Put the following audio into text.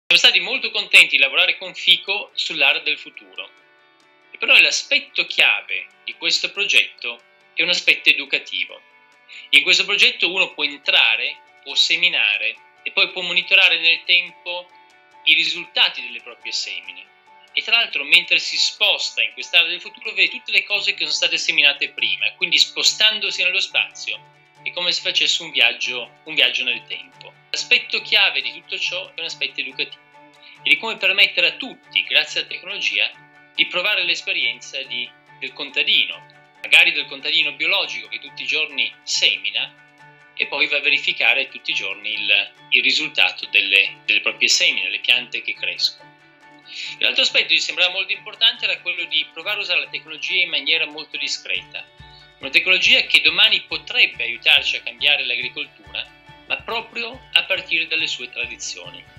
Siamo stati molto contenti di lavorare con FICO sull'area del futuro, e però l'aspetto chiave di questo progetto è un aspetto educativo. In questo progetto uno può entrare, può seminare e poi può monitorare nel tempo i risultati delle proprie semine. E tra l'altro, mentre si sposta in quest'area del futuro, vede tutte le cose che sono state seminate prima, quindi spostandosi nello spazio è come se facesse un viaggio nel tempo. L'aspetto chiave di tutto ciò è un aspetto educativo e di come permettere a tutti, grazie alla tecnologia, di provare l'esperienza del contadino, magari del contadino biologico che tutti i giorni semina e poi va a verificare tutti i giorni il risultato delle proprie semine, le piante che crescono. L'altro aspetto che mi sembrava molto importante era quello di provare a usare la tecnologia in maniera molto discreta. Una tecnologia che domani potrebbe aiutarci a cambiare l'agricoltura, ma proprio a partire dalle sue tradizioni.